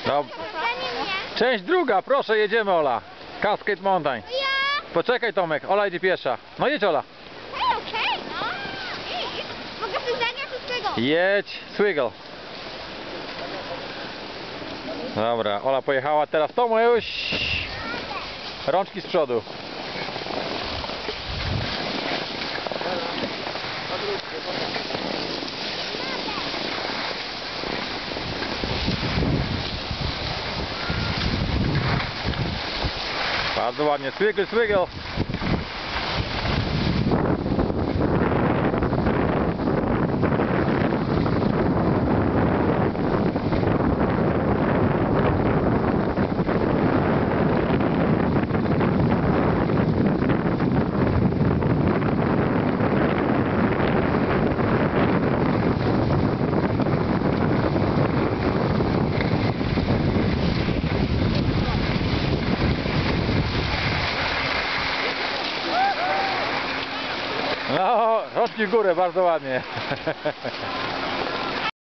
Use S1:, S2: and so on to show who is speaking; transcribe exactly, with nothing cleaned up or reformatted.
S1: No. Część druga, proszę, jedziemy, Ola. Cascade Mountain.
S2: Ja?
S1: Poczekaj, Tomek, Ola idzie pierwsza. No jedź, Ola.
S2: Hej, okej, no. Idź. Mogę coś zagrać wszystkiego.
S1: Jedź, Swiggle. Dobra, Ola pojechała, teraz Tomuś. Rączki z przodu. Bardzo ładnie, Swiggle, Swiggle. No, rączki w górę, bardzo ładnie.